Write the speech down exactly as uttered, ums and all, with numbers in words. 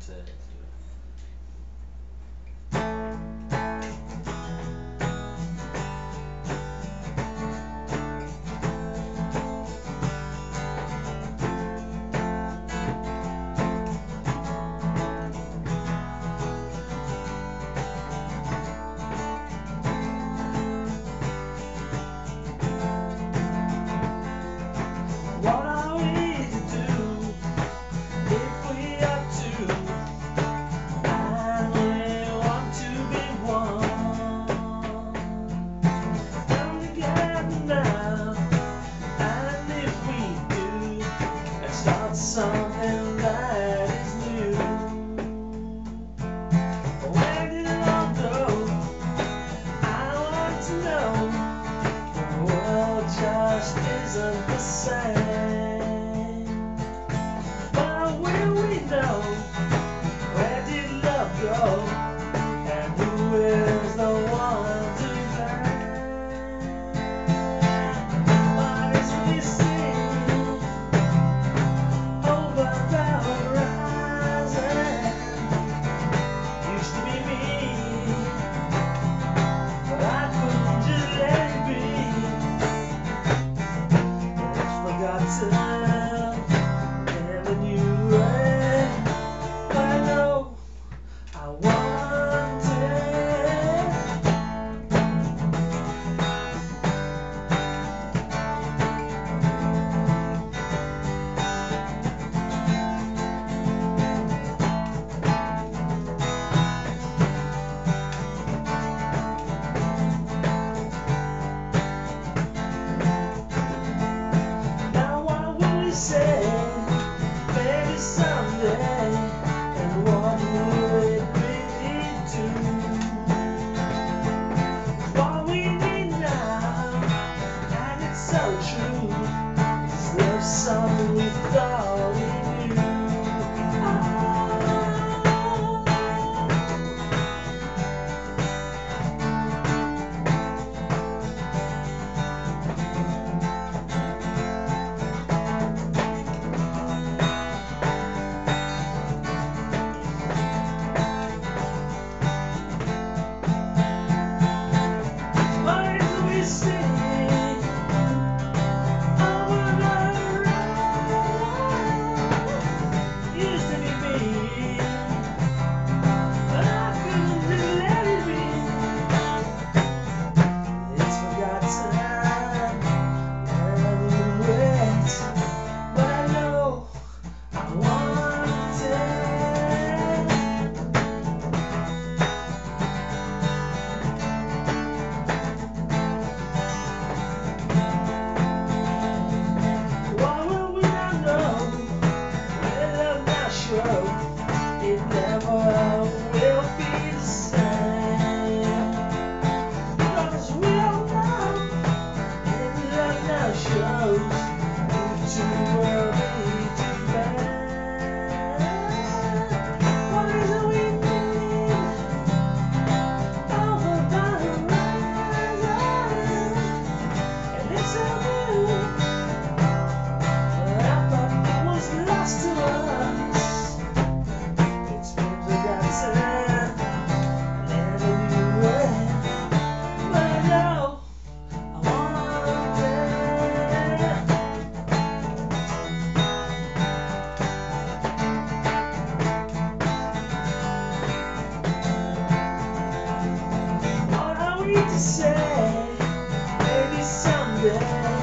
这几个。 What are we to do if we are two and we want to be one? Come together now, and if we do, let's start something that is new. Where did it all go? I want to know. The world just isn't the same. But will we know where did love go? And who is the one to blame? But as we sing over the horizon, used to be me, but I couldn't just let it be. It's forgotten in a new way, but I know I want it. Now what will you say, maybe someday, and what will it really do? What we need now, and it's so true, is love something we thought we knew. Why do we sing over the road? Used to be me, but I couldn't just let it be. It's forgotten and you wait, but I know I want it. What will we not know? Will love not show? It never will be the same. Because we all know, if love now shows, you two will be too bad. What is it we need over the horizon? And it's so new. But I thought it was lost to us. It's been forgotten in a new way. But I know I want it. What are we to say? Maybe someday.